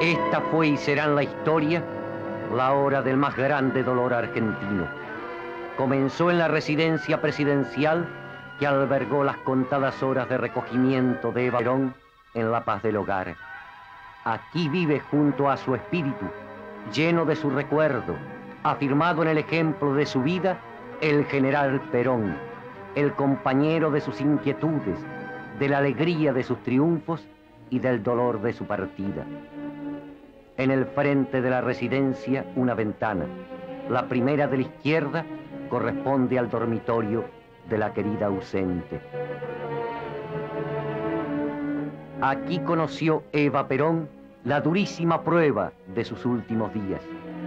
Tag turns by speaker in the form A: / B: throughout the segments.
A: Esta fue y será en la historia la hora del más grande dolor argentino. Comenzó en la residencia presidencial que albergó las contadas horas de recogimiento de Eva Perón en la paz del hogar. Aquí vive junto a su espíritu, lleno de su recuerdo, afirmado en el ejemplo de su vida, el general Perón, el compañero de sus inquietudes, de la alegría de sus triunfos y del dolor de su partida. En el frente de la residencia, una ventana. La primera de la izquierda corresponde al dormitorio de la querida ausente. Aquí conoció Eva Perón la durísima prueba de sus últimos días.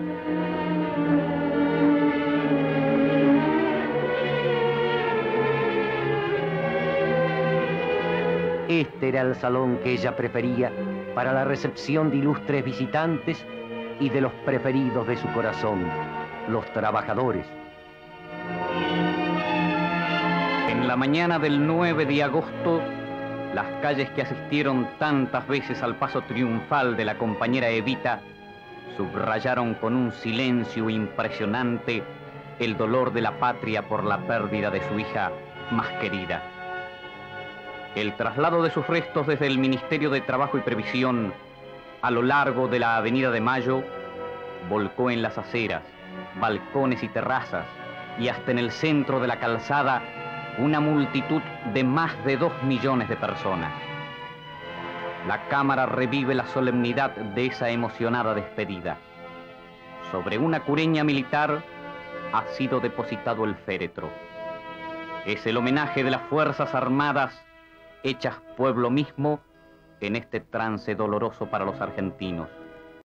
A: Este era el salón que ella prefería para la recepción de ilustres visitantes y de los preferidos de su corazón, los trabajadores.
B: En la mañana del 9 de agosto, las calles que asistieron tantas veces al paso triunfal de la compañera Evita subrayaron con un silencio impresionante el dolor de la patria por la pérdida de su hija más querida. El traslado de sus restos desde el Ministerio de Trabajo y Previsión a lo largo de la Avenida de Mayo volcó en las aceras, balcones y terrazas y hasta en el centro de la calzada una multitud de más de 2 millones de personas. La Cámara revive la solemnidad de esa emocionada despedida. Sobre una cureña militar ha sido depositado el féretro. Es el homenaje de las Fuerzas Armadas hechas pueblo mismo en este trance doloroso para los argentinos.